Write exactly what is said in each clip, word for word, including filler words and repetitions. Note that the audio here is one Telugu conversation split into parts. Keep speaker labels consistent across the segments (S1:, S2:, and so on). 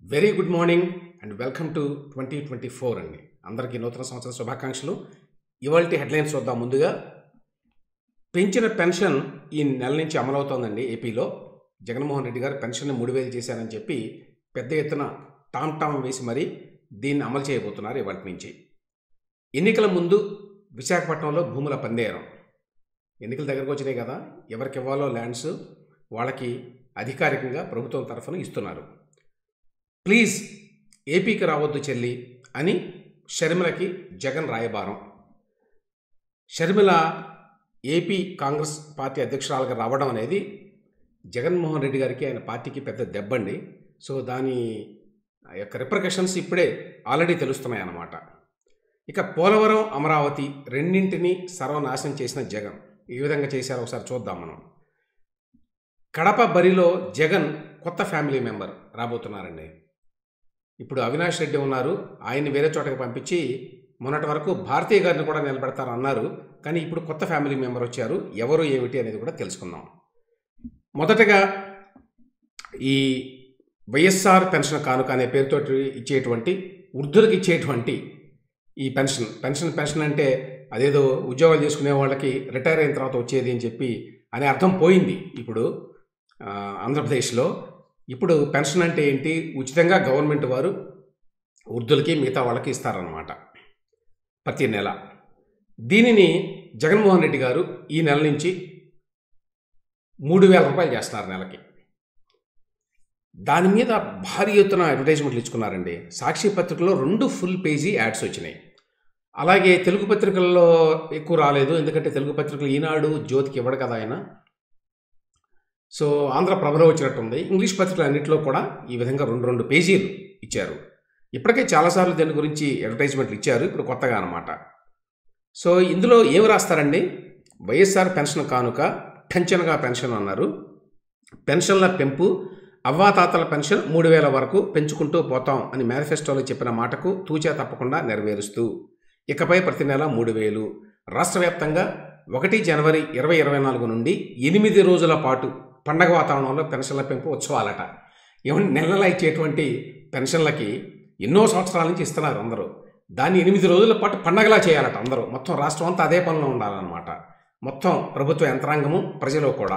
S1: Very good morning and welcome to twenty twenty four అండి. అందరికీ నూతన సంవత్సర శుభాకాంక్షలు. ఇవాల్టి హెడ్లైన్స్ చూద్దాం. ముందుగా, పెంచిన పెన్షన్ ఈ నెల నుంచి అమలవుతోందండి. ఏపీలో జగన్మోహన్ రెడ్డి గారు పెన్షన్ మూడు వేలు చేశారని చెప్పి పెద్ద ఎత్తున టామ్ టామ్ వేసి మరీ దీన్ని అమలు చేయబోతున్నారు ఇవాటి నుంచి. ఎన్నికల ముందు విశాఖపట్నంలో భూముల పందేరం. ఎన్నికల దగ్గరకు వచ్చినాయి కదా, ఎవరికి ఇవ్వాలో ల్యాండ్స్ వాళ్ళకి అధికారికంగా ప్రభుత్వం తరఫున ఇస్తున్నారు. ప్లీజ్ ఏపీకి రావద్దు చెల్లి అని షర్మిలకి జగన్ రాయబారం. షర్మిల ఏపీ కాంగ్రెస్ పార్టీ అధ్యక్షురాలుగా రావడం అనేది జగన్మోహన్ రెడ్డి గారికి, ఆయన పార్టీకి పెద్ద దెబ్బండి. సో దాని యొక్క రిప్రికషన్స్ ఇప్పుడే ఆల్రెడీ తెలుస్తున్నాయి అన్నమాట. ఇక పోలవరం, అమరావతి రెండింటినీ సర్వనాశనం చేసిన జగన్ ఏ విధంగా చేశారో ఒకసారి చూద్దాం మనం. కడప బరిలో జగన్ కొత్త ఫ్యామిలీ మెంబర్ రాబోతున్నారండి. ఇప్పుడు అవినాష్ రెడ్డి ఉన్నారు, ఆయన్ని వేరే చోటకి పంపించి మొన్నటి వరకు భారతీయ గారిని కూడా నిలబెడతారు అన్నారు. కానీ ఇప్పుడు కొత్త ఫ్యామిలీ మెంబర్ వచ్చారు. ఎవరు ఏమిటి అనేది కూడా తెలుసుకుందాం. మొదటగా ఈ వైఎస్ఆర్ పెన్షన్ కానుక అనే పేరుతో ఇచ్చేటువంటి, వృద్ధులకు ఇచ్చేటువంటి ఈ పెన్షన్ పెన్షన్ పెన్షన్ అంటే అదేదో ఉద్యోగాలు చేసుకునే వాళ్ళకి రిటైర్ అయిన తర్వాత వచ్చేది అని చెప్పి అనే అర్థం పోయింది ఇప్పుడు ఆంధ్రప్రదేశ్లో. ఇప్పుడు పెన్షన్ అంటే ఏంటి, ఉచితంగా గవర్నమెంట్ వారు వృద్ధులకి మిగతా వాళ్ళకి ఇస్తారన్నమాట ప్రతి నెల. దీనిని జగన్మోహన్ రెడ్డి గారు ఈ నెల నుంచి మూడు వేల రూపాయలు చేస్తున్నారు నెలకి. దాని మీద భారీ ఎత్తున అడ్వర్టైజ్మెంట్లు ఇచ్చుకున్నారండి. సాక్షి పత్రికలో రెండు ఫుల్ పేజీ యాడ్స్ వచ్చినాయి. అలాగే తెలుగు పత్రికల్లో ఎక్కువ రాలేదు, ఎందుకంటే తెలుగు పత్రికలు ఈనాడు, జ్యోతికి ఇవ్వడు కదా ఆయన. సో ఆంధ్రప్రభలో వచ్చినట్టుంది. ఇంగ్లీష్ పత్రికలు అన్నింటిలో కూడా ఈ విధంగా రెండు రెండు పేజీలు ఇచ్చారు. ఇప్పటికే చాలాసార్లు దీని గురించి అడ్వర్టైజ్మెంట్లు ఇచ్చారు, ఇప్పుడు కొత్తగా అనమాట. సో ఇందులో ఏమి రాస్తారండి, వైఎస్ఆర్ పెన్షన్ కానుక టెన్షన్గా పెన్షన్ అన్నారు. పెన్షన్ల పెంపు, అవ్వాతాతల పెన్షన్ మూడు వేల వరకు పెంచుకుంటూ పోతాం అని మేనిఫెస్టోలో చెప్పిన మాటకు తూచా తప్పకుండా నెరవేరుస్తూ ఇకపై ప్రతి నెల మూడు వేలు. రాష్ట్ర వ్యాప్తంగా ఒకటి జనవరి ఇరవై ఇరవై నాలుగు నుండి ఎనిమిది రోజుల పాటు పండగ వాతావరణంలో పెన్షన్ల పెంపు ఉత్సవాలట. ఏమంటే నెల నెల ఇచ్చేటువంటి పెన్షన్లకి ఎన్నో సంవత్సరాల నుంచి ఇస్తున్నారు అందరూ. దాన్ని ఎనిమిది రోజుల పాటు పండగలా చేయాలట అందరూ. మొత్తం రాష్ట్రం అంతా అదే పనిలో ఉండాలన్నమాట, మొత్తం ప్రభుత్వ యంత్రాంగము, ప్రజలు కూడా.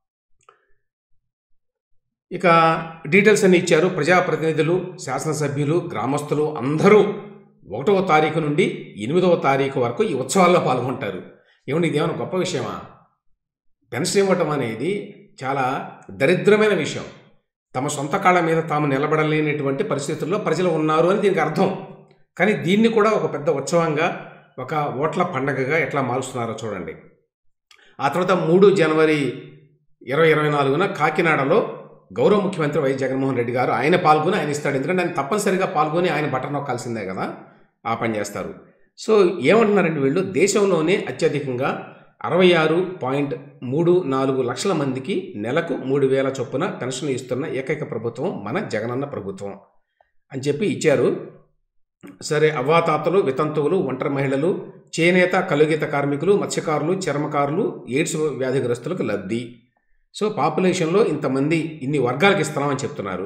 S1: ఇక డీటెయిల్స్ అన్ని ఇచ్చారు. ప్రజాప్రతినిధులు, శాసనసభ్యులు, గ్రామస్తులు అందరూ ఒకటవ తారీఖు నుండి ఎనిమిదవ తారీఖు వరకు ఈ ఉత్సవాల్లో పాల్గొంటారు. ఏమంటే ఇదేమైనా గొప్ప విషయమా? పెన్షన్ ఇవ్వటం అనేది చాలా దరిద్రమైన విషయం. తమ సొంత కాళ్ళ మీద తాము నిలబడలేనటువంటి పరిస్థితుల్లో ప్రజలు ఉన్నారు అని దీనికి అర్థం. కానీ దీన్ని కూడా ఒక పెద్ద ఉత్సవంగా, ఒక ఓట్ల పండగగా ఎట్లా మారుస్తున్నారో చూడండి. ఆ తర్వాత మూడు జనవరి ఇరవై ఇరవై నాలుగున కాకినాడలో గౌరవ ముఖ్యమంత్రి వైఎస్ జగన్మోహన్ రెడ్డి గారు ఆయన పాల్గొని ఆయన ఇస్తాడు. ఎందుకంటే ఆయన తప్పనిసరిగా పాల్గొని ఆయన బటన్ నొక్కాల్సిందే కదా, ఆ పని చేస్తారు. సో ఏమంటున్నారంటే వీళ్ళు, దేశంలోనే అత్యధికంగా అరవై ఆరు పాయింట్ మూడు నాలుగు లక్షల మందికి నెలకు మూడు వేల చొప్పున పెన్షన్ ఇస్తున్న ఏకైక ప్రభుత్వం మన జగనన్న ప్రభుత్వం అని చెప్పి ఇచ్చారు. సరే, అవ్వాతాతలు, వితంతువులు, ఒంటరి మహిళలు, చేనేత, కలుగీత కార్మికులు, మత్స్యకారులు, చర్మకారులు, ఎయిడ్స్ వ్యాధిగ్రస్తులకు లబ్ధి. సో పాపులేషన్లో ఇంతమంది, ఇన్ని వర్గాలకు ఇస్తున్నామని చెప్తున్నారు.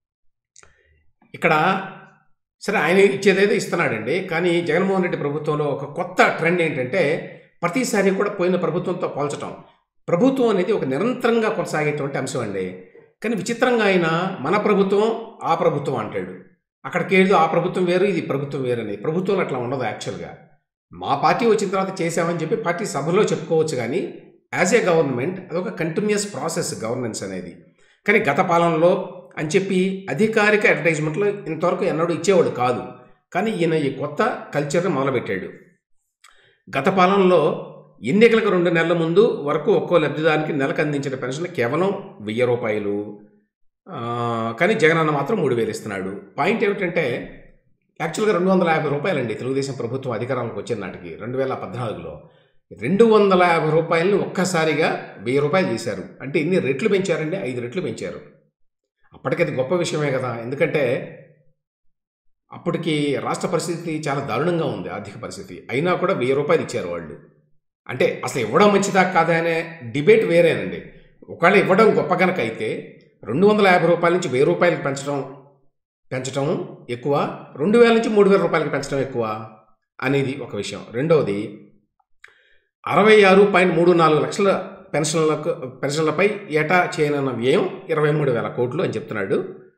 S1: ఇక్కడ సరే ఆయన ఇచ్చేదైతే ఇస్తున్నాడండి. కానీ జగన్మోహన్ రెడ్డి ప్రభుత్వంలో ఒక కొత్త ట్రెండ్ ఏంటంటే, ప్రతిసారి కూడా పోయిన ప్రభుత్వంతో పోల్చడం. ప్రభుత్వం అనేది ఒక నిరంతరంగా కొనసాగేటువంటి అంశం అండి. కానీ విచిత్రంగా ఆయన మన ప్రభుత్వం, ఆ ప్రభుత్వం అంటాడు. అక్కడికి ఏదో ఆ ప్రభుత్వం వేరు, ఇది ప్రభుత్వం వేరు అని. ప్రభుత్వం అట్లా ఉండదు. యాక్చువల్గా మా పార్టీ వచ్చిన తర్వాత చేసామని చెప్పి పార్టీ సభలో చెప్పుకోవచ్చు, కానీ యాజ్ ఏ గవర్నమెంట్ అదొక కంటిన్యూస్ ప్రాసెస్ గవర్నెన్స్ అనేది. కానీ గత పాలనలో అని చెప్పి అధికారిక అడ్వర్టైజ్మెంట్లో ఇంతవరకు ఎన్నడూ ఇచ్చేవాడు కాదు. కానీ ఈయన ఈ కొత్త కల్చర్ని మొదలుపెట్టాడు. గత పాలనలో ఎన్నికలకు రెండు నెలల ముందు వరకు ఒక్కో లబ్ధిదారికి నెలకు అందించిన పెన్షన్ కేవలం వెయ్యి రూపాయలు. కానీ జగనన్న మాత్రం మూడు వేలు ఇస్తున్నాడు. పాయింట్ ఏమిటంటే, యాక్చువల్గా రెండు వందల యాభై రూపాయలండి తెలుగుదేశం ప్రభుత్వం అధికారంలోకి వచ్చిన నాటికి రెండు వేల పద్నాలుగులో రెండు వందల యాభై రూపాయలని ఒక్కసారిగా వెయ్యి రూపాయలు చేశారు. అంటే ఇన్ని రెట్లు పెంచారండి, ఐదు రెట్లు పెంచారు. అప్పటికది గొప్ప విషయమే కదా, ఎందుకంటే అప్పటికి రాష్ట్ర పరిస్థితి చాలా దారుణంగా ఉంది, ఆర్థిక పరిస్థితి. అయినా కూడా వెయ్యి రూపాయలు ఇచ్చారు వాళ్ళు. అంటే అసలు ఇవ్వడం మంచిదా కాదా అనే డిబేట్ వేరేనండి. ఒకవేళ ఇవ్వడం గొప్ప కనుక అయితే రెండు వందల యాభై రూపాయల నుంచి వెయ్యి రూపాయలకు పెంచడం పెంచడం ఎక్కువ, రెండు వేల నుంచి మూడు వేల రూపాయలకి పెంచడం ఎక్కువ అనేది ఒక విషయం. రెండవది, అరవై ఆరు పాయింట్ మూడు నాలుగు లక్షల పెన్షన్లకు పెన్షన్లపై ఏటా చేయనున్న వ్యయం ఇరవై మూడు వేల కోట్లు అని చెప్తున్నాడు.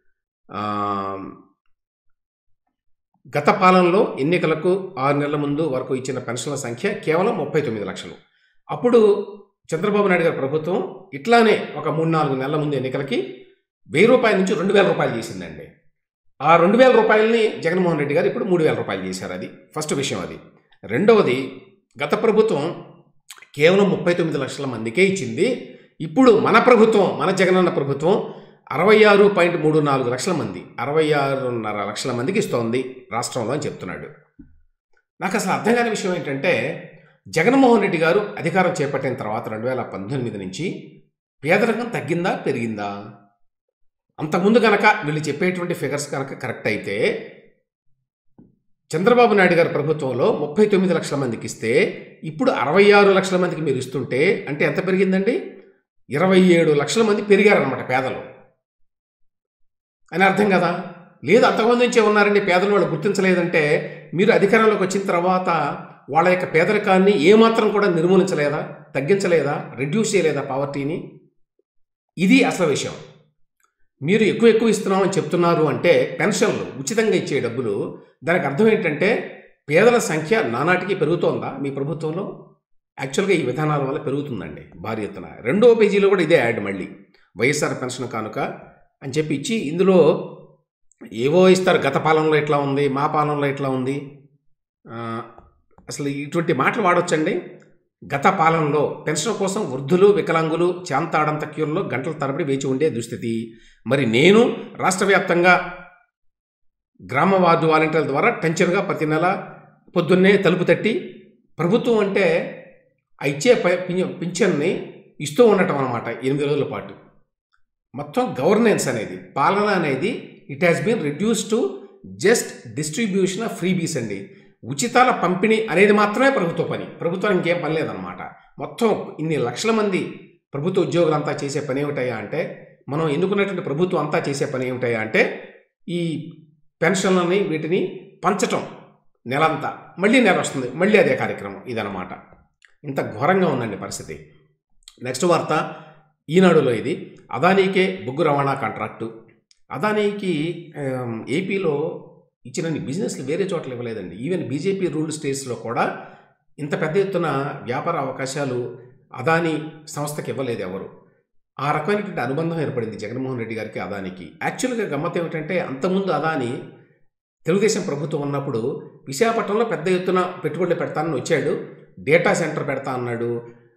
S1: గత పాలనలో ఎన్నికలకు ఆరు నెలల ముందు వరకు ఇచ్చిన పెన్షన్ల సంఖ్య కేవలం ముప్పై తొమ్మిది లక్షలు. అప్పుడు చంద్రబాబు నాయుడు గారి ప్రభుత్వం ఇట్లానే ఒక మూడు నాలుగు నెలల ముందు ఎన్నికలకి వెయ్యి రూపాయల నుంచి రెండు వేల రూపాయలు చేసిందండి. ఆ రెండు వేల రూపాయలని జగన్మోహన్ రెడ్డి గారు ఇప్పుడు మూడు వేల రూపాయలు చేశారు. అది ఫస్ట్ విషయం. అది రెండవది, గత ప్రభుత్వం కేవలం ముప్పై తొమ్మిది లక్షల మందికే ఇచ్చింది. ఇప్పుడు మన ప్రభుత్వం, మన జగనన్న ప్రభుత్వం అరవై ఆరు పాయింట్ మూడు నాలుగు లక్షల మంది అరవై ఆరున్నర లక్షల మందికి ఇస్తోంది రాష్ట్రంలో అని చెప్తున్నాడు. నాకు అసలు అర్థం కాని విషయం ఏంటంటే, జగన్మోహన్ రెడ్డి గారు అధికారం చేపట్టిన తర్వాత రెండు వేల పంతొమ్మిది నుంచి పేదరికం తగ్గిందా పెరిగిందా? అంతకుముందు కనుక వీళ్ళు చెప్పేటువంటి ఫిగర్స్ కనుక కరెక్ట్ అయితే చంద్రబాబు నాయుడు గారి ప్రభుత్వంలో ముప్పై తొమ్మిది లక్షల మందికి ఇస్తే ఇప్పుడు అరవై ఆరు లక్షల మందికి మీరు ఇస్తుంటే అంటే ఎంత పెరిగిందండి? ఇరవై ఏడు లక్షల మంది పెరిగారనమాట పేదలు అని అర్థం కదా. లేదు, అంతకుముందు నుంచే ఉన్నారండి పేదలు, వాళ్ళు గుర్తించలేదంటే మీరు అధికారంలోకి వచ్చిన తర్వాత వాళ్ళ యొక్క పేదరికాన్ని ఏమాత్రం కూడా నిర్మూలించలేదా, తగ్గించలేదా, రెడ్యూస్ చేయలేదా పావర్టీని? ఇది అసలు విషయం. మీరు ఎక్కువ ఎక్కువ ఇస్తున్నామని చెప్తున్నారు అంటే పెన్షన్లు ఉచితంగా ఇచ్చే డబ్బులు, దానికి అర్థం ఏంటంటే పేదల సంఖ్య నానాటికి పెరుగుతోందా మీ ప్రభుత్వంలో? యాక్చువల్గా ఈ విధానాల వల్ల పెరుగుతుందండి భారీ ఎత్తున. రెండో పేజీలో కూడా ఇదే యాడ్, మళ్ళీ వైఎస్ఆర్ పెన్షన్ కానుక అని చెప్పి ఇచ్చి ఇందులో ఏవో ఇస్తారు, గత పాలనలో ఎట్లా ఉంది, మా పాలనలో ఎట్లా ఉంది. అసలు ఇటువంటి మాటలు వాడొచ్చండి. గత పాలనలో పెన్షన్ కోసం వృద్ధులు, వికలాంగులు చాంతాడంత క్యూల్లో గంటల తరబడి వేచి ఉండే దుస్థితి. మరి నేను రాష్ట్ర వ్యాప్తంగా గ్రామ వార్డు వాలంటీర్ల ద్వారా టెన్షన్గా ప్రతి నెల పొద్దున్నే తలుపు తట్టి ప్రభుత్వం అంటే ఆ ఇచ్చే పింఛన్ని ఇస్తూ ఉండటం అన్నమాట ఎనిమిది రోజుల పాటు. మొత్తం గవర్నెన్స్ అనేది, పాలన అనేది it has been reduce to just distribution of freebies అండి. ఉచితాల పంపిణీ అనేది మాత్రమే ప్రభుత్వ పని, ప్రభుత్వానికి ఇంకేం పని లేదనమాట. మొత్తం ఇన్ని లక్షల మంది ప్రభుత్వ ఉద్యోగులంతా చేసే పని ఏమిటయ్యా అంటే, మనం ఎన్నుకున్నటువంటి ప్రభుత్వం అంతా చేసే పని ఏమిటయ్యా అంటే ఈ పెన్షన్లని వీటిని పంచటం. నెలంతా మళ్ళీ నెల వస్తుంది, మళ్ళీ అదే కార్యక్రమం. ఇదనమాట. ఇంత ఘోరంగా ఉందండి పరిస్థితి. నెక్స్ట్ వార్త ఈనాడులో ఇది. అదానీకే బొగ్గు రవాణా కాంట్రాక్టు. అదానీకి ఏపీలో ఇచ్చిన బిజినెస్లు వేరే చోట్ల ఇవ్వలేదండి. ఈవెన్ బీజేపీ రూల్డ్ స్టేట్స్లో కూడా ఇంత పెద్ద ఎత్తున వ్యాపార అవకాశాలు అదానీ సంస్థకి ఇవ్వలేదు ఎవరు. ఆ రకమైనటువంటి అనుబంధం ఏర్పడింది జగన్మోహన్ రెడ్డి గారికి అదానికి. యాక్చువల్గా గమ్మత్ ఏమిటంటే, అంతకుముందు అదాని తెలుగుదేశం ప్రభుత్వం ఉన్నప్పుడు విశాఖపట్నంలో పెద్ద ఎత్తున పెట్టుబడులు పెడతానని వచ్చాడు. డేటా సెంటర్ పెడతా అన్నాడు,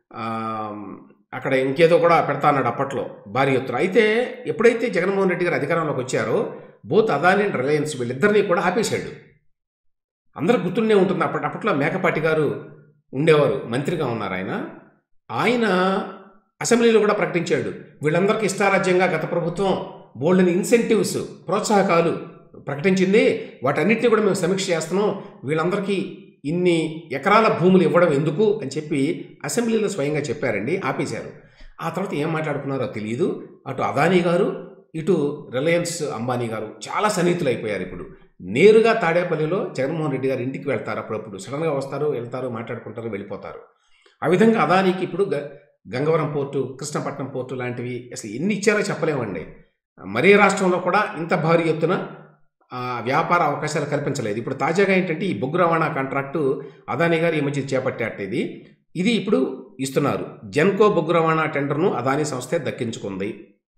S1: అక్కడ ఇంకేదో కూడా పెడతా అన్నాడు అప్పట్లో భారీ ఎత్తున. అయితే ఎప్పుడైతే జగన్మోహన్ రెడ్డి గారు అధికారంలోకి వచ్చారో బోత్ అదాని అండ్ రిలయన్స్ వీళ్ళిద్దరినీ కూడా ఆపేశాడు. అందరూ గుర్తుండే ఉంటుంది. అప్పటి అప్పట్లో మేకపాటి గారు ఉండేవారు, మంత్రిగా ఉన్నారు ఆయన. ఆయన అసెంబ్లీలో కూడా ప్రకటించాడు, వీళ్ళందరికీ ఇష్టారాజ్యంగా గత ప్రభుత్వం బోల్డెన్ ఇన్సెంటివ్స్, ప్రోత్సాహకాలు ప్రకటించింది, వాటన్నిటిని కూడా మేము సమీక్ష చేస్తున్నాం, వీళ్ళందరికీ ఇన్ని ఎకరాల భూములు ఇవ్వడం ఎందుకు అని చెప్పి అసెంబ్లీలో స్వయంగా చెప్పారండి. ఆపేశారు. ఆ తర్వాత ఏం మాట్లాడుకున్నారో తెలియదు. అటు అదానీ గారు, ఇటు రిలయన్స్ అంబానీ గారు చాలా సన్నిహితులు అయిపోయారు. ఇప్పుడు నేరుగా తాడేపల్లిలో జగన్మోహన్ రెడ్డి గారు ఇంటికి వెళ్తారు. అప్పుడప్పుడు సడన్గా వస్తారు, వెళ్తారు, మాట్లాడుకుంటారు, వెళ్ళిపోతారు. ఆ విధంగా అదానీకి ఇప్పుడు గంగవరం పోర్టు, కృష్ణపట్నం పోర్టు లాంటివి అసలు ఎన్ని ఇచ్చారో చెప్పలేమండి. మరే రాష్ట్రంలో కూడా ఇంత భారీ ఎత్తున వ్యాపార అవకాశాలు కల్పించలేదు. ఇప్పుడు తాజాగా ఏంటంటే ఈ బొగ్గు రవాణా కాంట్రాక్టు అదానీ గారు ఈ మధ్య చేపట్టాట. ఇది ఇది ఇప్పుడు ఇస్తున్నారు. జెన్కో బొగ్గు రవాణా టెండర్ను అదానీ సంస్థే దక్కించుకుంది.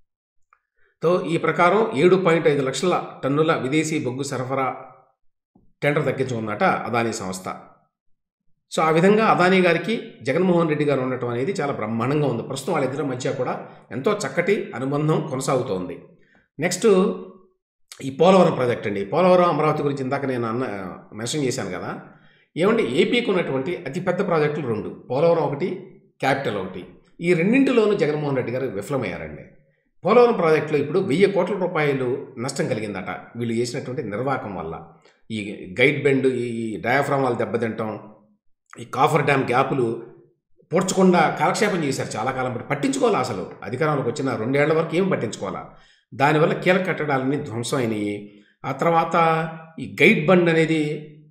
S1: తో ఈ ప్రకారం ఏడు పాయింట్ ఐదు లక్షల టన్నుల విదేశీ బొగ్గు సరఫరా టెండర్ దక్కించుకుందట అదానీ సంస్థ. సో ఆ విధంగా అదానీ గారికి జగన్మోహన్ రెడ్డి గారు ఉండటం అనేది చాలా బ్రహ్మాండంగా ఉంది. ప్రస్తుతం వాళ్ళిద్దరి మధ్య కూడా ఎంతో చక్కటి అనుబంధం కొనసాగుతోంది. నెక్స్ట్ ఈ పోలవరం ప్రాజెక్ట్ అండి. పోలవరం అమరావతి గురించి ఇందాక నేను అన్న మెన్షన్ చేశాను కదా. ఏమంటే ఏపీకి ఉన్నటువంటి అతిపెద్ద ప్రాజెక్టులు రెండు, పోలవరం ఒకటి, క్యాపిటల్ ఒకటి. ఈ రెండింటిలోనూ జగన్మోహన్ రెడ్డి గారు విఫలమయ్యారండి. పోలవరం ప్రాజెక్టులో ఇప్పుడు వెయ్యి కోట్ల రూపాయలు నష్టం కలిగిందట వీళ్ళు చేసినటువంటి నిర్వాహకం వల్ల. ఈ గైడ్ బెండ్, ఈ డయాఫ్రామ్ వాళ్ళు దెబ్బతింటాం, ఈ కాఫర్ డ్యామ్ గ్యాపులు పూడ్చకుండా కాలక్షేపం చేశారు చాలా కాలం పాటు. పట్టించుకోవాలా అసలు అధికారంలోకి వచ్చిన రెండేళ్ల వరకు ఏం పట్టించుకోవాలా. దానివల్ల కీలక కట్టడాలన్నీ ధ్వంసం అయినాయి. ఆ తర్వాత ఈ గైడ్ బండ్ అనేది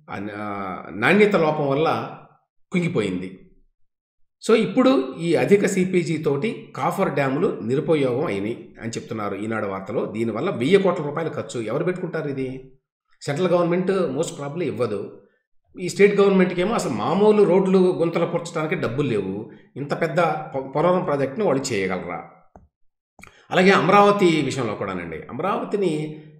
S1: నాణ్యత లోపం వల్ల కుంగిపోయింది. సో ఇప్పుడు ఈ అధిక సిపిజీ తోటి కాఫర్ డ్యాములు నిరుపయోగం అయినాయి అని చెప్తున్నారు ఈనాడు వార్తలో. దీనివల్ల వెయ్యి కోట్ల రూపాయలు ఖర్చు. ఎవరు పెట్టుకుంటారు ఇది? సెంట్రల్ గవర్నమెంట్ మోస్ట్ ప్రాబ్లీ ఇవ్వదు. ఈ స్టేట్ గవర్నమెంట్కి ఏమో అసలు మామూలు రోడ్లు గుంతలు పూడ్చడానికి డబ్బులు లేవు. ఇంత పెద్ద పోలవరం ప్రాజెక్టును వాళ్ళు చేయగలరా? అలాగే అమరావతి విషయంలో కూడానండి, అమరావతిని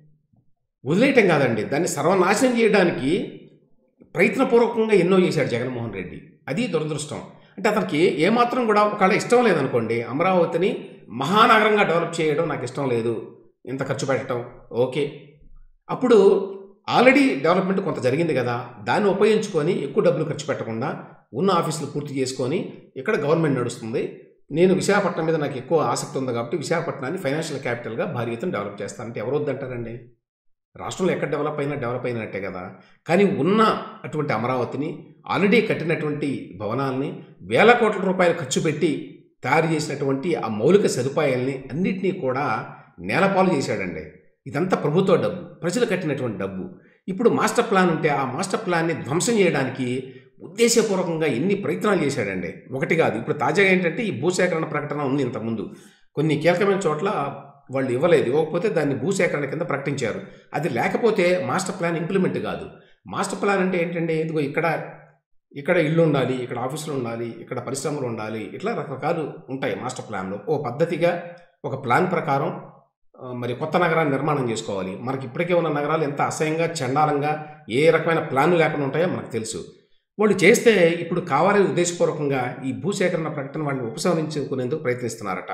S1: వదిలేయటం కాదండి, దాన్ని సర్వనాశనం చేయడానికి ప్రయత్నపూర్వకంగా ఎన్నో చేశాడు జగన్మోహన్ రెడ్డి. అది దురదృష్టం. అంటే అతనికి ఏమాత్రం కూడా ఒకవేళ ఇష్టం లేదనుకోండి, అమరావతిని మహానగరంగా డెవలప్ చేయడం నాకు ఇష్టం లేదు, ఇంత ఖర్చు పెట్టడం ఓకే. అప్పుడు ఆల్రెడీ డెవలప్మెంట్ కొంత జరిగింది కదా, దాన్ని ఉపయోగించుకొని ఎక్కువ డబ్బులు ఖర్చు పెట్టకుండా ఉన్న ఆఫీసులు పూర్తి చేసుకొని ఇక్కడ గవర్నమెంట్ నడుస్తుంది, నేను విశాఖపట్నం మీద నాకు ఎక్కువ ఆసక్తి ఉంది కాబట్టి విశాఖపట్నాన్ని ఫైనాన్షియల్ క్యాపిటల్గా భారీ ఎత్తున డెవలప్ చేస్తానంటే ఎవరు వద్దంటారండి? రాష్ట్రంలో ఎక్కడ డెవలప్ అయినా డెవలప్ అయినట్టే కదా. కానీ ఉన్న అటువంటి అమరావతిని, ఆల్రెడీ కట్టినటువంటి భవనాల్ని, వేల కోట్ల రూపాయలు ఖర్చు పెట్టి తయారు చేసినటువంటి ఆ మౌలిక సదుపాయాల్ని అన్నింటినీ కూడా నేలపాలు చేశాడండి. ఇదంతా ప్రభుత్వ డబ్బు, ప్రజలు కట్టినటువంటి డబ్బు. ఇప్పుడు మాస్టర్ ప్లాన్ ఉంటే ఆ మాస్టర్ ప్లాన్ని ధ్వంసం చేయడానికి ఉద్దేశపూర్వకంగా ఎన్ని ప్రయత్నాలు చేశాడండి, ఒకటి కాదు. ఇప్పుడు తాజాగా ఏంటంటే ఈ భూసేకరణ ప్రకటన ఉంది. ఇంతకుముందు కొన్ని కీలకమైన చోట్ల వాళ్ళు ఇవ్వలేదు, ఇవ్వకపోతే దాన్ని భూసేకరణ కింద ప్రకటించారు. అది లేకపోతే మాస్టర్ ప్లాన్ ఇంప్లిమెంట్ కాదు. మాస్టర్ ప్లాన్ అంటే ఏంటంటే, ఇదిగో ఇక్కడ ఇక్కడ ఇల్లు ఉండాలి, ఇక్కడ ఆఫీసులు ఉండాలి, ఇక్కడ పరిశ్రమలు ఉండాలి, ఇట్లా రకరకాలు ఉంటాయి మాస్టర్ ప్లాన్లో. ఓ పద్ధతిగా ఒక ప్లాన్ ప్రకారం మరి కొత్త నగరాన్ని నిర్మాణం చేసుకోవాలి. మనకి ఇప్పటికే ఉన్న నగరాలు ఎంత అసహ్యంగా, చండాలంగా, ఏ రకమైన ప్లాన్లు లేకుండా ఉంటాయో మనకు తెలుసు. వాళ్ళు చేస్తే ఇప్పుడు కావాలని ఉద్దేశపూర్వకంగా ఈ భూసేకరణ ప్రకటన వాళ్ళని ఉపసంహరించుకునేందుకు ప్రయత్నిస్తున్నారట.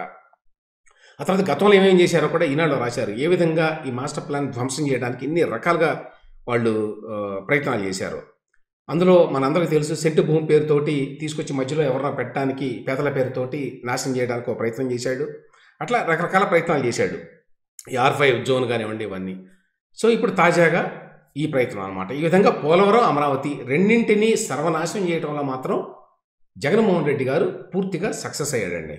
S1: ఆ తర్వాత గతంలో ఏమేం చేశారో కూడా ఈనాడులో రాశారు. ఏ విధంగా ఈ మాస్టర్ ప్లాన్ ధ్వంసం చేయడానికి ఎన్ని రకాలుగా వాళ్ళు ప్రయత్నాలు చేశారు. అందులో మనందరికీ తెలుసు, సెంటు భూమి పేరుతోటి తీసుకొచ్చి మధ్యలో ఎవరన్నా పెట్టడానికి, పేదల పేరుతోటి నాశనం చేయడానికి ఒక ప్రయత్నం చేశాడు. అట్లా రకరకాల ప్రయత్నాలు చేశాడు. ఈ ఆర్ ఫైవ్ జోన్ కానివ్వండి, ఇవన్నీ. సో ఇప్పుడు తాజాగా ఈ ప్రయత్నం అనమాట. ఈ విధంగా పోలవరం, అమరావతి రెండింటినీ సర్వనాశనం చేయడంలో మాత్రం జగన్మోహన్ రెడ్డి గారు పూర్తిగా సక్సెస్ అయ్యాడండి.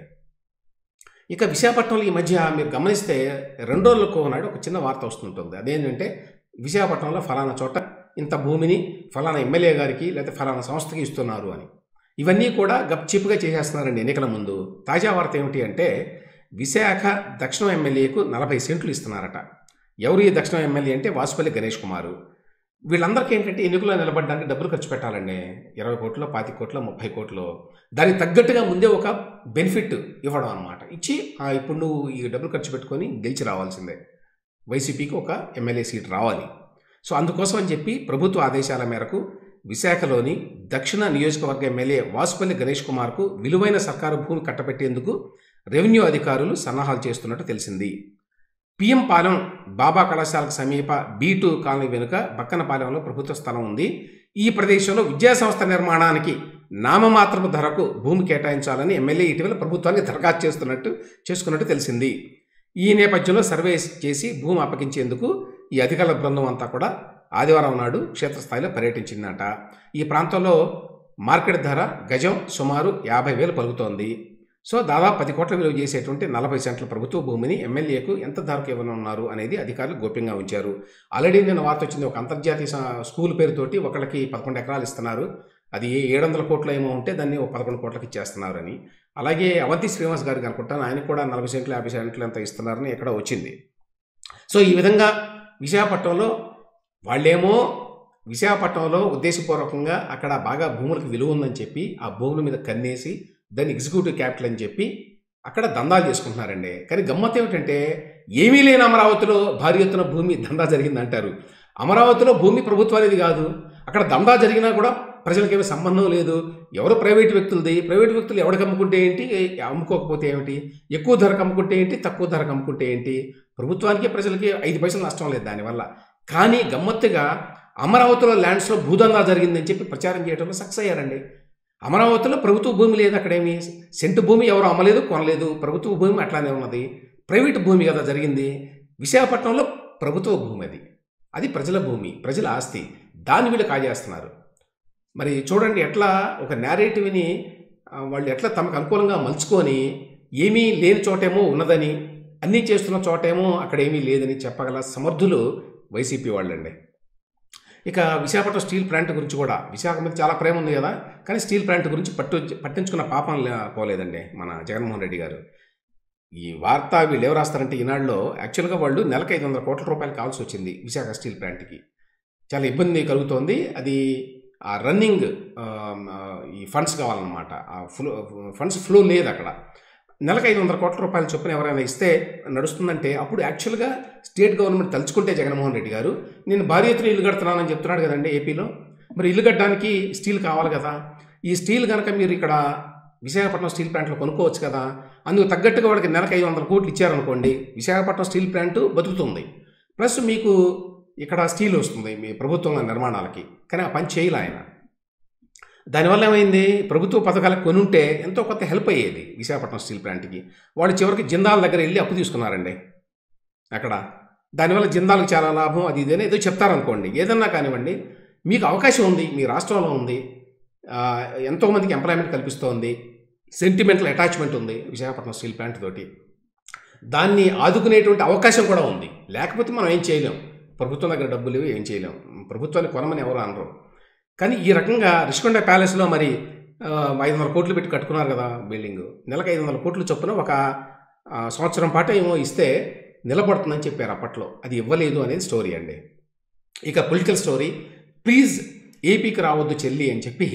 S1: ఇక విశాఖపట్నంలో ఈ మధ్య మీరు గమనిస్తే రెండు రోజులకు నాడు ఒక చిన్న వార్త వస్తుంటుంది. అదేంటంటే, విశాఖపట్నంలో ఫలానా చోట ఇంత భూమిని ఫలానా ఎమ్మెల్యే గారికి లేదా ఫలానా సంస్థకి ఇస్తున్నారు అని. ఇవన్నీ కూడా గప్చిప్గా చేసేస్తున్నారండి ఎన్నికల ముందు. తాజా వార్త ఏమిటి అంటే, విశాఖ దక్షిణ ఎమ్మెల్యేకు నలభై సెంట్లు ఇస్తున్నారట. ఎవరు ఈ దక్షిణ ఎమ్మెల్యే అంటే వాసుపల్లి గణేష్ కుమారు. వీళ్ళందరికీ ఏంటంటే ఎన్నికల్లో నిలబడడానికి డబ్బులు ఖర్చు పెట్టాలండి. ఇరవై కోట్లు, పాతి కోట్లు, ముప్పై కోట్లు. దానికి తగ్గట్టుగా ముందే ఒక బెనిఫిట్ ఇవ్వడం అనమాట. ఇచ్చి ఇప్పుడు నువ్వు ఈ డబ్బులు ఖర్చు పెట్టుకొని గెలిచి రావాల్సిందే, వైసీపీకి ఒక ఎమ్మెల్యే సీట్ రావాలి. సో అందుకోసం అని చెప్పి ప్రభుత్వ ఆదేశాల మేరకు విశాఖలోని దక్షిణ నియోజకవర్గ ఎమ్మెల్యే వాసుపల్లి గణేష్ కుమార్కు విలువైన సర్కారు భూమి కట్టబెట్టేందుకు రెవెన్యూ అధికారులు సన్నాహాలు చేస్తున్నట్టు తెలిసింది. పిఎం పాలెం బాబా కళాశాలకు సమీప బీ టూ కాలనీ వెనుక బక్కనపాలెంలో ప్రభుత్వ స్థలం ఉంది. ఈ ప్రదేశంలో విద్యాసంస్థ నిర్మాణానికి నామమాత్రపు ధరకు భూమి కేటాయించాలని ఎమ్మెల్యే ఇటీవల ప్రభుత్వాన్ని దరఖాస్తు చేస్తున్నట్టు చేసుకున్నట్టు తెలిసింది. ఈ నేపథ్యంలో సర్వే చేసి భూమి అప్పగించేందుకు ఈ అధికారుల బృందం అంతా కూడా ఆదివారం నాడు క్షేత్రస్థాయిలో పర్యటించిందట. ఈ ప్రాంతంలో మార్కెట్ ధర గజం సుమారు యాభై వేలు పలుకుతోంది. సో దాదాపు పది కోట్ల విలువ చేసేటువంటి నలభై సెంట్ల ప్రభుత్వ భూమిని ఎమ్మెల్యేకు ఎంత ధరకు ఇవ్వనున్నారు అనేది అధికారులు గోప్యంగా ఉంచారు. ఆల్రెడీ నేను వార్త వచ్చింది, ఒక అంతర్జాతీయ స్కూల్ పేరుతోటి ఒకళ్ళకి పదకొండు ఎకరాలు ఇస్తున్నారు. అది ఏడు వందల కోట్లు ఏమో ఉంటే దాన్ని ఒక పదకొండు కోట్లకి ఇచ్చేస్తున్నారు అని. అలాగే అవంతి శ్రీనివాస్ గారికి అనుకుంటాను, ఆయనకు కూడా నలభై సెంట్లు యాభై సెంట్లు ఎంత ఇస్తున్నారని ఎక్కడ వచ్చింది. సో ఈ విధంగా విశాఖపట్నంలో వాళ్ళేమో విశాఖపట్నంలో ఉద్దేశపూర్వకంగా అక్కడ బాగా భూములకు విలువ ఉందని చెప్పి ఆ భూముల మీద కన్నేసి దాన్ని ఎగ్జిక్యూటివ్ క్యాపిటల్ అని చెప్పి అక్కడ దందాలు చేసుకుంటున్నారండి. కానీ గమ్మత్ ఏమిటంటే, ఏమీ లేని అమరావతిలో భారీ ఎత్తున భూమి దందా జరిగిందంటారు. అమరావతిలో భూమి ప్రభుత్వానికి కాదు, అక్కడ దందా జరిగినా కూడా ప్రజలకేమీ సంబంధం లేదు. ఎవరో ప్రైవేటు వ్యక్తులది. ప్రైవేటు వ్యక్తులు ఎవరికి అమ్ముకుంటే ఏంటి, అమ్ముకోకపోతే ఏమిటి, ఎక్కువ ధరకు అమ్ముకుంటే ఏంటి, తక్కువ ధరకు అమ్ముకుంటే ఏంటి, ప్రభుత్వానికి ప్రజలకి ఐదు పైసలు నష్టం లేదు దానివల్ల. కానీ గమ్మత్తుగా అమరావతిలో ల్యాండ్స్లో భూదందా జరిగిందని చెప్పి ప్రచారం చేయడంలో సక్సెస్ అయ్యారండి. అమరావతిలో ప్రభుత్వ భూమి లేదు, అక్కడేమి సెంటు భూమి ఎవరు అమ్మలేదు, కొనలేదు. ప్రభుత్వ భూమి అట్లానే ఉన్నది, ప్రైవేటు భూమి కదా జరిగింది. విశాఖపట్నంలో ప్రభుత్వ భూమి అది, అది ప్రజల భూమి, ప్రజల ఆస్తి, దాన్ని వీళ్ళు కాజేస్తున్నారు. మరి చూడండి ఎట్లా ఒక నేరేటివ్ని వాళ్ళు ఎట్లా తమకు అనుకూలంగా మలుచుకొని, ఏమీ లేని చోటేమో ఉన్నదని, అన్నీ చేస్తున్న చోటేమో అక్కడ ఏమీ లేదని చెప్పగల సమర్థులు వైసీపీ వాళ్ళండి. ఇక విశాఖపట్నం స్టీల్ ప్లాంట్ గురించి కూడా, విశాఖ మీద చాలా ప్రేమ ఉంది కదా, కానీ స్టీల్ ప్లాంట్ గురించి పట్టు పట్టించుకున్న పాపం పోలేదండి మన జగన్మోహన్ రెడ్డి గారు. ఈ వార్త వీళ్ళు ఎవరు రాస్తారంటే ఈనాడులో యాక్చువల్గా వాళ్ళు నెలకు ఐదు వందల కోట్ల రూపాయలు కావాల్సి వచ్చింది విశాఖ స్టీల్ ప్లాంట్కి. చాలా ఇబ్బంది కలుగుతోంది. అది ఆ రన్నింగ్ ఈ ఫండ్స్ కావాలన్నమాట. ఆ ఫ్లో ఫండ్స్ ఫ్లో లేదు అక్కడ. నెలకు ఐదు వందల కోట్ల రూపాయల చొప్పున ఎవరైనా ఇస్తే నడుస్తుందంటే అప్పుడు యాక్చువల్గా స్టేట్ గవర్నమెంట్ తలుచుకుంటే జగన్మోహన్ రెడ్డి గారు నేను భారీ ఎత్తున ఇల్లు కడుతున్నానని చెప్తున్నాడు కదండి ఏపీలో. మరి ఇల్లు కట్టడానికి స్టీల్ కావాలి కదా. ఈ స్టీల్ కనుక మీరు ఇక్కడ విశాఖపట్నం స్టీల్ ప్లాంట్లో కొనుక్కోవచ్చు కదా. అందుకు తగ్గట్టుగా వాడికి నెలకు ఐదు వందల కోట్లు ఇచ్చారనుకోండి, విశాఖపట్నం స్టీల్ ప్లాంట్ బతుకుతుంది. ప్లస్ మీకు ఇక్కడ స్టీల్ వస్తుంది మీ ప్రభుత్వం నిర్మాణాలకి. కానీ ఆ పని చేయలే ఆయన. దానివల్ల ఏమైంది, ప్రభుత్వ పథకాలకు కొని ఉంటే ఎంతో కొంత హెల్ప్ అయ్యేది విశాఖపట్నం స్టీల్ ప్లాంట్కి. వాళ్ళు చివరికి జిందాల్ దగ్గర వెళ్ళి అప్పు తీసుకున్నారండి అక్కడ. దానివల్ల జిందాల్కి చాలా లాభం, అది ఇదేనా ఏదో చెప్తారనుకోండి. ఏదన్నా కానివ్వండి, మీకు అవకాశం ఉంది, మీ రాష్ట్రంలో ఉంది, ఎంతోమందికి ఎంప్లాయ్మెంట్ కల్పిస్తోంది, సెంటిమెంటల్ అటాచ్మెంట్ ఉంది విశాఖపట్నం స్టీల్ ప్లాంట్ తోటి. దాన్ని ఆదుకునేటువంటి అవకాశం కూడా ఉంది. లేకపోతే మనం ఏం చేయలేం. ప్రభుత్వం దగ్గర డబ్బులు ఏం చేయలేం. ప్రభుత్వాన్ని కొనమని ఎవరు అనరు. కానీ ఈ రకంగా రిషికొండ ప్యాలెస్లో మరి ఐదు వందల కోట్లు పెట్టి కట్టుకున్నారు కదా బిల్డింగ్. నెలకు ఐదు వందల కోట్లు చొప్పున ఒక సంవత్సరం పాటు ఏమో ఇస్తే నిలబడుతుందని చెప్పారు అప్పట్లో. అది ఇవ్వలేదు అనేది స్టోరీ అండి. ఇక పొలిటికల్ స్టోరీ, ప్లీజ్ ఏపీకి రావద్దు చెల్లి అని చెప్పి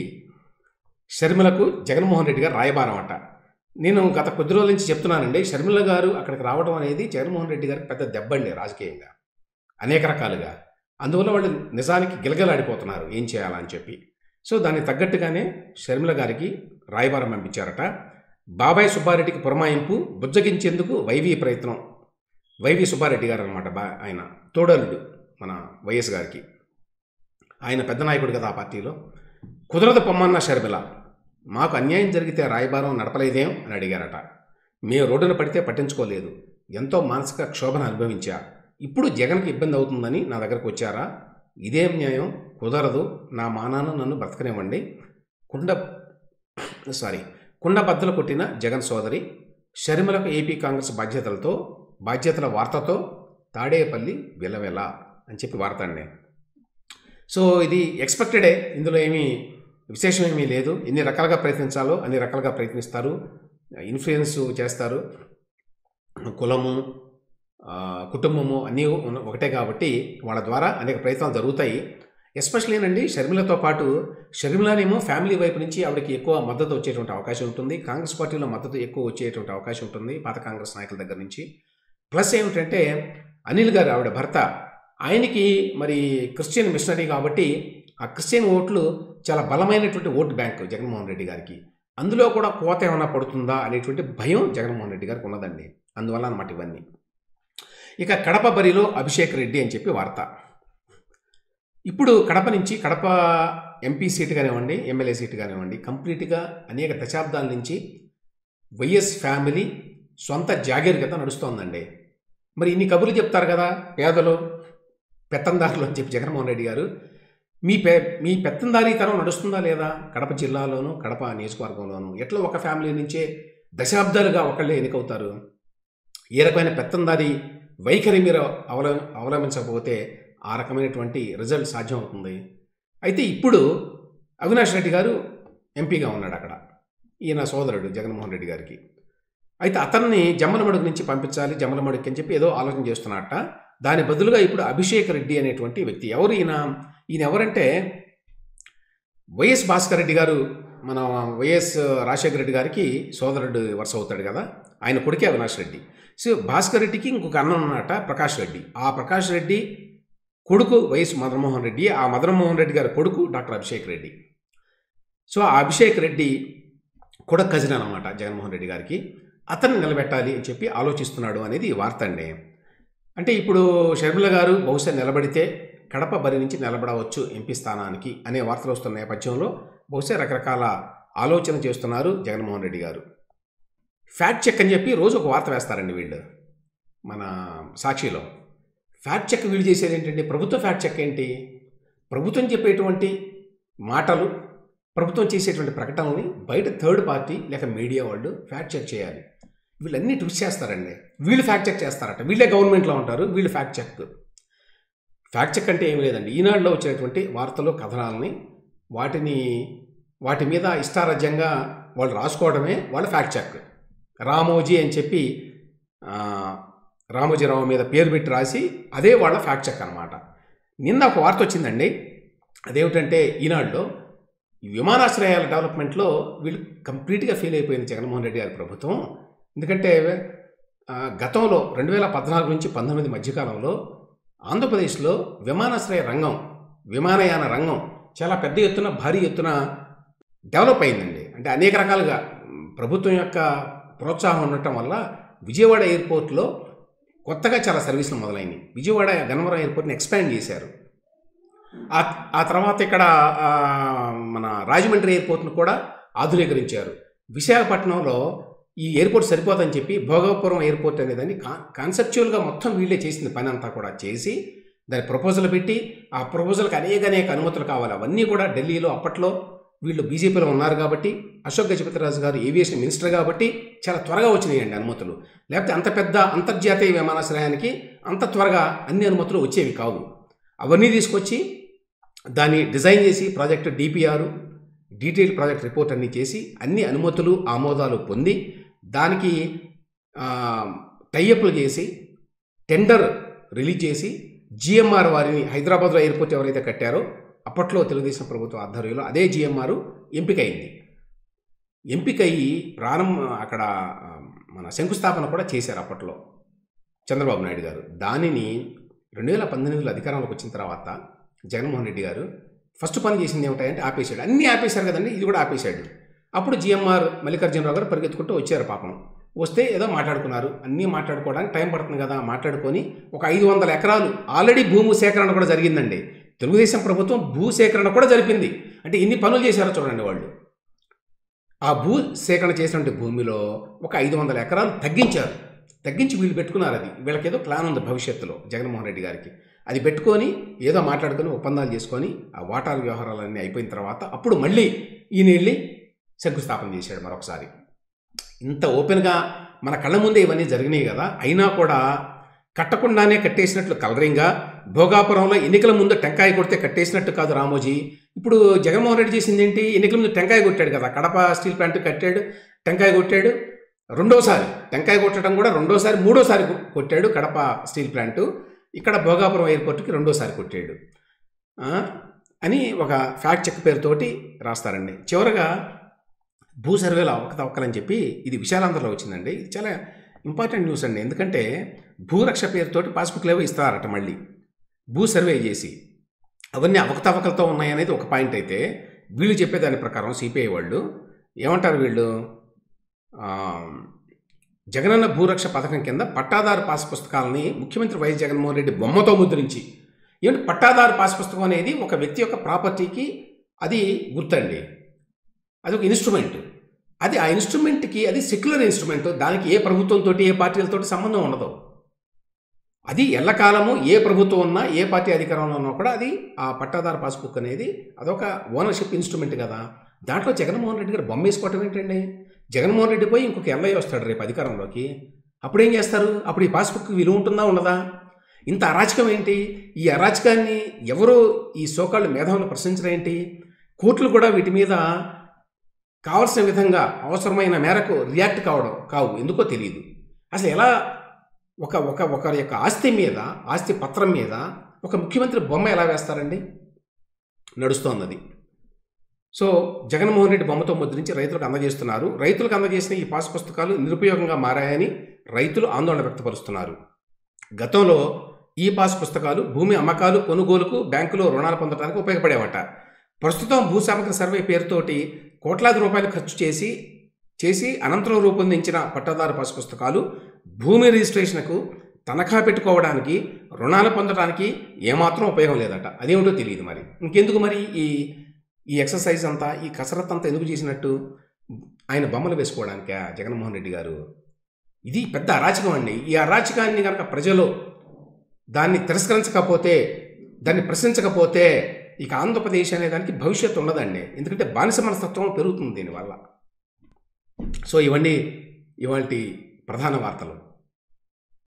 S1: షర్మిలకు జగన్మోహన్ రెడ్డి గారు రాయబారం అట. నేను గత కొద్ది రోజుల నుంచి చెప్తున్నానండి, షర్మిల గారు అక్కడికి రావడం అనేది జగన్మోహన్ రెడ్డి గారికి పెద్ద దెబ్బండి రాజకీయంగా అనేక రకాలుగా. అందువల్ల వాళ్ళు నిజానికి గిలగలాడిపోతున్నారు ఏం చేయాలని చెప్పి. సో దానికి తగ్గట్టుగానే షర్మిల గారికి రాయబారం పంపించారట. బాబాయ్ సుబ్బారెడ్డికి పురమాయింపు, బుజ్జగించేందుకు వైవి ప్రయత్నం. వైవి సుబ్బారెడ్డి గారు అనమాట, బా ఆయన తోడలుడు మన వైఎస్ గారికి. ఆయన పెద్ద నాయకుడు కదా ఆ పార్టీలో. కుదరదు పొమ్మన్న షర్మిల, మాకు అన్యాయం జరిగితే రాయబారం నడపలేదేం అని అడిగారట. మేము రోడ్డున పడితే పట్టించుకోలేదు, ఎంతో మానసిక క్షోభను అనుభవించా, ఇప్పుడు జగన్కి ఇబ్బంది అవుతుందని నా దగ్గరకు వచ్చారా? ఇదేం న్యాయం? కుదరదు, నా మానాన్న నన్ను బ్రతకనివ్వండి. కుండ సారీ కుండ బద్దలు కొట్టిన జగన్ సోదరి షర్మిలకు ఏపీ కాంగ్రెస్ బాధ్యతలతో బాధ్యతల వార్తతో తాడేపల్లి విలవెల అని చెప్పి వార్త అండి. సో ఇది ఎక్స్పెక్టెడే, ఇందులో ఏమీ విశేషం ఏమీ లేదు. ఎన్ని రకాలుగా ప్రయత్నించాలో అన్ని రకాలుగా ప్రయత్నిస్తారు, ఇన్ఫ్లుయెన్స్ చేస్తారు. కులము కుటుంబము అన్నీ ఒకటే కాబట్టి వాళ్ళ ద్వారా అనేక ప్రయత్నాలు జరుగుతాయి. ఎస్పెషల్లీ అండి షర్మిలతో పాటు షర్మిలనేమో ఫ్యామిలీ వైపు నుంచి ఆవిడకి ఎక్కువ మద్దతు వచ్చేటువంటి అవకాశం ఉంటుంది. కాంగ్రెస్ పార్టీలో మద్దతు ఎక్కువ వచ్చేటువంటి అవకాశం ఉంటుంది పాత కాంగ్రెస్ నాయకుల దగ్గర నుంచి. ప్లస్ ఏమిటంటే అనిల్ గారు ఆవిడ భర్త, ఆయనకి మరి క్రిస్టియన్ మిషనరీ కాబట్టి ఆ క్రిస్టియన్ ఓట్లు చాలా బలమైనటువంటి ఓటు బ్యాంకు జగన్మోహన్ రెడ్డి గారికి. అందులో కూడా కోత ఏమైనా పడుతుందా అనేటువంటి భయం జగన్మోహన్ రెడ్డి గారికి ఉన్నదండి. అందువల్ల అన్నమాట ఇవన్నీ. ఇక కడప బరిలో అభిషేక్ రెడ్డి అని చెప్పి వార్త. ఇప్పుడు కడప నుంచి కడప ఎంపీ సీటు కానివ్వండి, ఎమ్మెల్యే సీటు కానివ్వండి, కంప్లీట్గా అనేక దశాబ్దాల నుంచి వైఎస్ ఫ్యామిలీ సొంత జాగీర్ కదా నడుస్తోందండి. మరి ఇన్ని కబుర్లు చెప్తారు కదా పేదలు పెత్తందారులు అని చెప్పి జగన్మోహన్ రెడ్డి గారు, మీ పె మీ పెత్తందారీతనం నడుస్తుందా లేదా కడప జిల్లాలోను కడప నియోజకవర్గంలోను? ఎట్లా ఒక ఫ్యామిలీ నుంచే దశాబ్దాలుగా ఒకళ్ళే ఎన్నికవుతారు? ఏ రకమైన పెత్తందారి వైఖరి మీరు అవల అవలంబించకపోతే ఆ రకమైనటువంటి రిజల్ట్ సాధ్యం అవుతుంది. అయితే ఇప్పుడు అవినాష్ రెడ్డి గారు ఎంపీగా ఉన్నాడు అక్కడ, ఈయన సోదరుడు జగన్మోహన్ రెడ్డి గారికి. అయితే అతన్ని జమ్మలమడుగు నుంచి పంపించాలి జమ్మలమడుగు అని చెప్పి ఏదో ఆలోచన చేస్తున్నట్ట. దాని బదులుగా ఇప్పుడు అభిషేక్ రెడ్డి అనేటువంటి వ్యక్తి, ఎవరు ఈయన? ఈయన ఎవరంటే వైఎస్ భాస్కర్ రెడ్డి గారు, మన వైఎస్ రాజశేఖర రెడ్డి గారికి సోదరుడు వరుస అవుతాడు కదా, ఆయన కొడుకే అవినాష్ రెడ్డి. సో భాస్కర్ రెడ్డికి ఇంకొక అన్న ఉన్నట ప్రకాష్ రెడ్డి. ఆ ప్రకాష్ రెడ్డి కొడుకు వైఎస్ మదన్మోహన్ రెడ్డి, ఆ మదన్మోహన్ రెడ్డి గారి కొడుకు డాక్టర్ అభిషేక్ రెడ్డి. సో ఆ అభిషేక్ రెడ్డి కూడా కజిన్ అనమాట జగన్మోహన్ రెడ్డి గారికి. అతన్ని నిలబెట్టాలి అని చెప్పి ఆలోచిస్తున్నాడు అనేది వార్త అండి. అంటే ఇప్పుడు షర్మిల గారు బహుశా నిలబడితే కడప బరి నుంచి నిలబడవచ్చు ఎంపీ స్థానానికి అనే వార్తలు వస్తున్న నేపథ్యంలో బహుశా రకరకాల ఆలోచన చేస్తున్నారు జగన్మోహన్ రెడ్డి గారు. ఫ్యాక్ట్ చెక్ అని చెప్పి రోజు ఒక వార్త వేస్తారండి వీళ్ళు మన సాక్షిలో. ఫ్యాక్ట్ చెక్ వీళ్ళు చేసేది ఏంటంటే, ప్రభుత్వ ఫ్యాక్ట్ చెక్ ఏంటి? ప్రభుత్వం చెప్పేటువంటి మాటలు, ప్రభుత్వం చేసేటువంటి ప్రకటనల్ని బయట థర్డ్ పార్టీ లేక మీడియా వాళ్ళు ఫ్యాక్ట్ చెక్ చేయాలి. వీళ్ళన్నీ ట్విస్ట్ చేస్తారండి. వీళ్ళు ఫ్యాక్ట్ చెక్ చేస్తారట. వీళ్ళే గవర్నమెంట్లో ఉంటారు, వీళ్ళు ఫ్యాక్ట్ చెక్. ఫ్యాక్ట్ చెక్ అంటే ఏమి లేదండి. ఈనాడులో వచ్చేటువంటి వార్తలు కథనాలని వాటిని వాటి మీద ఇష్టారాజ్యంగా వాళ్ళు రాసుకోవడమే వాళ్ళ ఫ్యాక్ట్ చెక్. రామోజీ అని చెప్పి రామోజీరావు మీద పేరు పెట్టి రాసి అదే వాళ్ళ ఫ్యాక్ట్ చెక్ అనమాట. నిన్న ఒక వార్త వచ్చిందండి. అదేమిటంటే ఈనాడులో విమానాశ్రయాల డెవలప్మెంట్లో వీళ్ళు కంప్లీట్గా ఫెయిల్ అయిపోయింది జగన్మోహన్ రెడ్డి గారి ప్రభుత్వం. ఎందుకంటే గతంలో రెండు వేల పద్నాలుగు నుంచి పంతొమ్మిది మధ్యకాలంలో ఆంధ్రప్రదేశ్లో విమానాశ్రయ రంగం, విమానయాన రంగం చాలా పెద్ద ఎత్తున భారీ ఎత్తున డెవలప్ అయిందండి. అంటే అనేక రకాలుగా ప్రభుత్వం యొక్క ప్రోత్సాహం ఉండటం వల్ల విజయవాడ ఎయిర్పోర్ట్లో కొత్తగా చాలా సర్వీసులు మొదలైనవి. విజయవాడ గన్నవరం ఎయిర్పోర్ట్ని ఎక్స్పాండ్ చేశారు. ఆ తర్వాత ఇక్కడ మన రాజమండ్రి ఎయిర్పోర్ట్ను కూడా ఆధునీకరించారు. విశాఖపట్నంలో ఈ ఎయిర్పోర్ట్ సరిపోదని చెప్పి భోగాపురం ఎయిర్పోర్ట్ అనేదాన్ని కా కాన్సెప్చువల్గా మొత్తం వీళ్ళే చేసింది పని అంతా కూడా చేసి దాని ప్రపోజల్ పెట్టి ఆ ప్రపోజల్కి అనేక అనేక అనుమతులు కావాలి. అవన్నీ కూడా ఢిల్లీలో అప్పట్లో వీళ్ళు బీజేపీలో ఉన్నారు కాబట్టి, అశోక్ గజపతిరాజు గారు ఏవియేషన్ మినిస్టర్ కాబట్టి చాలా త్వరగా వచ్చినాయండి అనుమతులు. లేకపోతే అంత పెద్ద అంతర్జాతీయ విమానాశ్రయానికి అంత త్వరగా అన్ని అనుమతులు వచ్చేవి కావు. అవన్నీ తీసుకొచ్చి దాన్ని డిజైన్ చేసి project DPR detail project report అన్నీ చేసి అన్ని అనుమతులు ఆమోదాలు పొంది దానికి టైఅప్లు చేసి టెండర్ రిలీజ్ చేసి జిఎంఆర్ వారిని హైదరాబాద్లో ఎయిర్పోర్ట్ ఎవరైతే కట్టారో అప్పట్లో తెలుగుదేశం ప్రభుత్వం ఆధ్వర్యంలో అదే జిఎంఆర్ ఎంపికైంది. ఎంపికయ్యి ప్రారంభ అక్కడ మన శంకుస్థాపన కూడా చేశారు అప్పట్లో చంద్రబాబు నాయుడు గారు. దానిని రెండు వేల పంతొమ్మిదిలో అధికారంలోకి వచ్చిన తర్వాత జగన్మోహన్ రెడ్డి గారు ఫస్ట్ పని చేసింది ఏమిటంటే ఆపేశాడు. అన్నీ ఆపేశారు కదండి, ఇది కూడా ఆపేశాడు. అప్పుడు జిఎంఆర్ మల్లికార్జునరావు గారు పరిగెత్తుకుంటూ వచ్చారు. పాపం వస్తే ఏదో మాట్లాడుకున్నారు. అన్నీ మాట్లాడుకోవడానికి టైం పడుతుంది కదా, మాట్లాడుకొని ఒక ఐదు వందల ఎకరాలు ఆల్రెడీ భూమి సేకరణ కూడా జరిగిందండి. తెలుగుదేశం ప్రభుత్వం భూ సేకరణ కూడా జరిపింది. అంటే ఇన్ని పనులు చేశారో చూడండి వాళ్ళు. ఆ భూ సేకరణ చేసినటువంటి భూమిలో ఒక ఐదు వందల ఎకరాలు తగ్గించారు. తగ్గించి వీళ్ళు పెట్టుకున్నారు. అది వీళ్ళకి ఏదో ప్లాన్ ఉంది భవిష్యత్తులో జగన్మోహన్ రెడ్డి గారికి. అది పెట్టుకొని ఏదో మాట్లాడుకొని ఒప్పందాలు చేసుకొని ఆ వాటాల వ్యవహారాలన్నీ అయిపోయిన తర్వాత అప్పుడు మళ్ళీ ఈయన వెళ్ళి శంకుస్థాపన చేశాడు మరొకసారి. ఇంత ఓపెన్గా మన కళ్ళ ముందే ఇవన్నీ జరిగినాయి కదా, అయినా కూడా కట్టకుండానే కట్టేసినట్లు కలరింగ్గా భోగాపురంలో ఎన్నికల ముందు టెంకాయ కొడితే కట్టేసినట్టు కాదు రామోజీ. ఇప్పుడు జగన్మోహన్ రెడ్డి చేసింది ఏంటి? ఎన్నికల ముందు టెంకాయ కొట్టాడు కదా, కడప స్టీల్ ప్లాంట్ కట్టాడు, టెంకాయ కొట్టాడు. రెండోసారి టెంకాయ కొట్టడం కూడా రెండోసారి మూడోసారి కొట్టాడు కడప స్టీల్ ప్లాంటు. ఇక్కడ భోగాపురం ఎయిర్పోర్ట్కి రెండోసారి కొట్టాడు అని ఒక ఫ్యాక్ట్ చెక్ పేరుతోటి రాస్తారండి. చివరగా భూ సర్వేలో అవకతవకలని చెప్పి ఇది విశాలాంధ్రలో వచ్చిందండి. ఇది చాలా ఇంపార్టెంట్ న్యూస్ అండి. ఎందుకంటే భూరక్ష పేరుతోటి పాస్బుక్లు ఏవో ఇస్తారట మళ్ళీ భూ సర్వే చేసి. అవన్నీ అవకతవకలతో ఉన్నాయనేది ఒక పాయింట్ అయితే, వీళ్ళు చెప్పేదాని ప్రకారం సిపిఐ వాళ్ళు ఏమంటారు, వీళ్ళు జగనన్న భూరక్ష పథకం కింద పట్టాదారు పాస్ పుస్తకాలని ముఖ్యమంత్రి వైఎస్ జగన్మోహన్ రెడ్డి బొమ్మతో ముద్రించి, ఏమంటే పట్టాదారు పాస్ పుస్తకం అనేది ఒక వ్యక్తి యొక్క ప్రాపర్టీకి అది గుర్తండి, అది ఒక ఇన్స్ట్రుమెంట్. అది ఆ ఇన్స్ట్రుమెంట్కి అది సెక్యులర్ ఇన్స్ట్రుమెంట్. దానికి ఏ ప్రభుత్వంతో ఏ పార్టీలతో సంబంధం ఉండదు. అది ఎల్లకాలము ఏ ప్రభుత్వం ఉన్నా ఏ పార్టీ అధికారంలో ఉన్నా కూడా అది ఆ పట్టాదారు పాస్బుక్ అనేది అదొక ఓనర్షిప్ ఇన్స్ట్రుమెంట్ కదా. దాంట్లో జగన్మోహన్ రెడ్డి గారు బొమ్మ వేసుకోవటం ఏంటండి? జగన్మోహన్ రెడ్డి పోయి ఇంకొక ఎల్ఐ వస్తాడు రేపు అధికారంలోకి, అప్పుడు ఏం చేస్తారు? అప్పుడు ఈ పాస్బుక్ విలువ ఉంటుందా ఉండదా? ఇంత అరాచకం ఏంటి? ఈ అరాచకాన్ని ఎవరు ఈ సోకాళ్ళు మేధావులు ప్రశ్నించడం ఏంటి? కోర్టులు కూడా వీటి మీద కావాల్సిన విధంగా అవసరమైన మేరకు రియాక్ట్ కావడం కావు, ఎందుకో తెలియదు. అసలు ఎలా ఒక ఒక ఒకరి యొక్క ఆస్తి మీద, ఆస్తి పత్రం మీద ఒక ముఖ్యమంత్రి బొమ్మ ఎలా వేస్తారండి? నడుస్తోంది. సో జగన్మోహన్ రెడ్డి బొమ్మతో ముద్రించి రైతులకు అందజేస్తున్నారు. రైతులకు అందజేసిన ఈ పాస్ పుస్తకాలు నిరుపయోగంగా మారాయని రైతులు ఆందోళన వ్యక్తపరుస్తున్నారు. గతంలో ఈ పాస్ పుస్తకాలు భూమి అమ్మకాలు, కొనుగోలుకు, బ్యాంకులో రుణాలు పొందడానికి ఉపయోగపడేవట. ప్రస్తుతం భూసామగ్రి సర్వే పేరుతోటి కోట్లాది రూపాయలు ఖర్చు చేసి చేసి అనంతరం రూపొందించిన పట్టాదారు పాస్ పుస్తకాలు భూమి రిజిస్ట్రేషన్కు, తనఖా పెట్టుకోవడానికి, రుణాలు పొందడానికి ఏమాత్రం ఉపయోగం లేదట. అదేమిటో తెలియదు. మరి ఇంకెందుకు మరి ఈ ఈ ఎక్సర్సైజ్ అంతా, ఈ కసరత్ అంతా ఎందుకు చేసినట్టు? ఆయన బొమ్మలు వేసుకోవడానికా జగన్మోహన్ రెడ్డి గారు? ఇది పెద్ద అరాచకం అండి. ఈ అరాచకాన్ని కనుక ప్రజలు దాన్ని తిరస్కరించకపోతే, దాన్ని ప్రశ్నించకపోతే ఇక ఆంధ్రప్రదేశ్ అనే దానికి భవిష్యత్తు ఉండదండి. ఎందుకంటే బానిస మనస్తత్వం పెరుగుతుంది దీనివల్ల. సో ఇవన్నీ ఇవాల్టి ప్రధాన వార్తలు.